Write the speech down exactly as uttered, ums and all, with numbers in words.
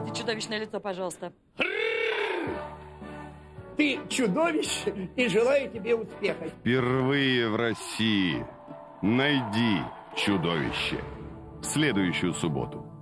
Сделайте чудовищное лицо, пожалуйста. Ты чудовище и желаю тебе успеха. Впервые в России. Найди чудовище. В следующую субботу.